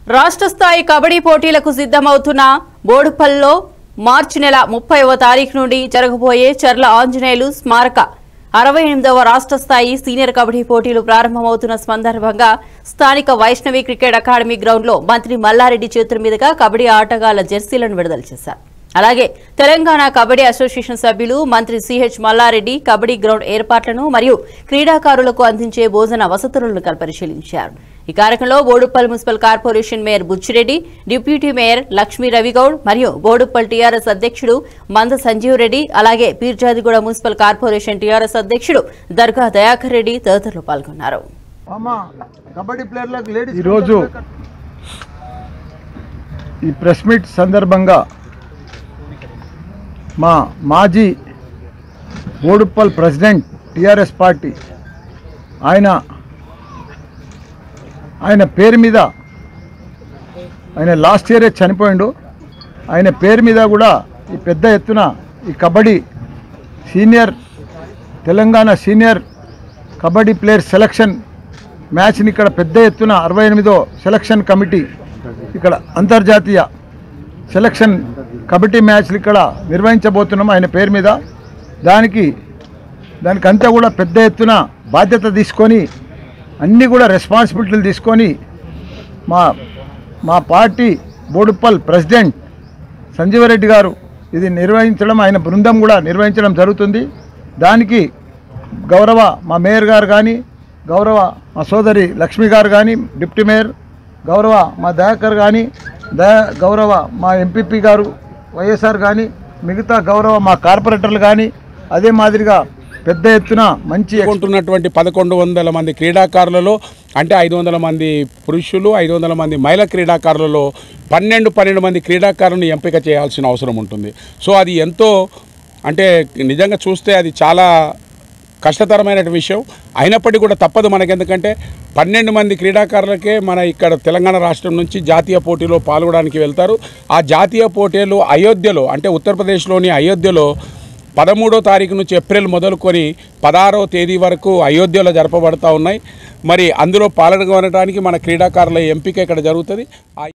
రాష్ట్ర స్థాయి కబడ్డీ పోటీలకు సిద్ధమవుతున్న బోడుపల్లో మార్చి నెల 30వ తారీఖు నుండి జరగబోయే చర్ల ఆంజనేయులు స్మారక 68వ రాష్ట్ర స్థాయి సీనియర్ కబడ్డీ పోటీలు ప్రారంభమవుతున్న సందర్భంగా స్థానిక వైష్ణవి క్రికెట్ అకాడమీ గ్రౌండ్ లో మంత్రి మల్లారెడ్డి చేతుల మీదుగా కబడ్డీ ఆటగాళ్ల జెర్సీలను విడుదల చేశారు. అలాగే తెలంగాణ కబడ్డీ అసోసియేషన్ సభ్యులు మంత్రి సిహెచ్ మల్లారెడ్డి కబడ్డీ గ్రౌండ్ ఏర్పాట్లను మరియు క్రీడాకారులకు అందించే భోజన వసతులను పరిశీలించారు. ఈ కార్యక్రమంలో Boduppal municipal corporation mayor Buchireddy, deputy mayor Lakshmi Ravigoud మరియు బోడుప్పల్ టీఆర్ఎస్ అధ్యక్షుడు మంద సంజీవ్ రెడ్డి, అలాగే పీర్జాదిగూడ మున్సిపల్ కార్పొరేషన్ టీఆర్ఎస్ అధ్యక్షుడు దర్గా దయాకర్ రెడ్డి తదితరులు పాల్గొన్నారు. ఈరోజు ఈ ప్రెస్ మీట్ సందర్భంగా మా మాజీ బోడుప్పల్ ప్రెసిడెంట్ టీఆర్ఎస్ పార్టీ ఆయన పేరు మీద ఆయన లాస్ట్ ఇయరే చనిపోయిండు. ఆయన పేరు మీద కూడా ఈ పెద్ద ఎత్తున ఈ kabaddi Telangana senior kabaddi player selection మ్యాచ్ని ఇక్కడ పెద్ద ఎత్తున 68వ సెలక్షన్ కమిటీ ఇక్కడ అంతర్జాతీయ సెలక్షన్ కబడ్డీ మ్యాచ్లు ఇక్కడ నిర్వహించబోతున్నాం ఆయన పేరు మీద. దానికంతా కూడా పెద్ద ఎత్తున బాధ్యత తీసుకొని అన్నీ కూడా రెస్పాన్సిబిలిటీలు తీసుకొని మా పార్టీ బోడుప్పల్ ప్రెసిడెంట్ సంజీవరెడ్డి గారు ఇది నిర్వహించడం, ఆయన బృందం కూడా నిర్వహించడం జరుగుతుంది. దానికి గౌరవ మా మేయర్ గారు కానీ, గౌరవ మా సోదరి లక్ష్మి గారు కానీ, డిప్యూటీ మేయర్ గౌరవ మా దయాకర్ కానీ, గౌరవ మా ఎంపీపీ గారు వైఎస్ఆర్ కానీ, మిగతా గౌరవ మా కార్పొరేటర్లు కానీ, అదే మాదిరిగా పెద్ద ఎత్తున మంచి కొంటున్నటువంటి 1100 మంది క్రీడాకారులలో అంటే 500 మంది పురుషులు, 500 మంది మహిళా క్రీడాకారులలో 12 మంది క్రీడాకారులను ఎంపిక చేయాల్సిన అవసరం ఉంటుంది. సో అది ఎంతో అంటే నిజంగా చూస్తే అది చాలా కష్టతరమైన విషయం. అయినప్పటికీ కూడా తప్పదు మనకి, ఎందుకంటే 12 మంది క్రీడాకారులకే మన ఇక్కడ తెలంగాణ రాష్ట్రం నుంచి జాతీయ పోటీలో పాల్గొనడానికి వెళ్తారు. ఆ జాతీయ పోటీలు అయోధ్యలో అంటే ఉత్తరప్రదేశ్లోని అయోధ్యలో 13వ తారీఖు నుంచి ఏప్రిల్ మొదలుకొని 16వ తేదీ వరకు అయోధ్యలో జరపబడతా ఉన్నాయి. మరి అందులో పాల్గొనడానికి మన క్రీడాకారుల ఎంపిక ఇక్కడ జరుగుతుంది.